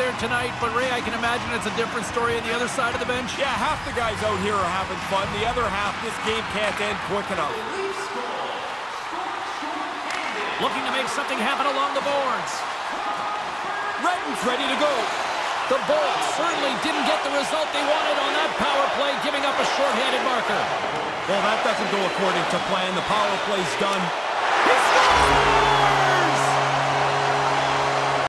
there tonight, but Ray, I can imagine it's a different story on the other side of the bench. Yeah, half the guys out here are having fun. The other half, this game can't end quick enough. Looking to make something happen along the boards. Renton's ready to go. The Bolts certainly didn't get the result they wanted on that power play, giving up a short-handed marker. Well, that doesn't go according to plan. The power play's done. He scores!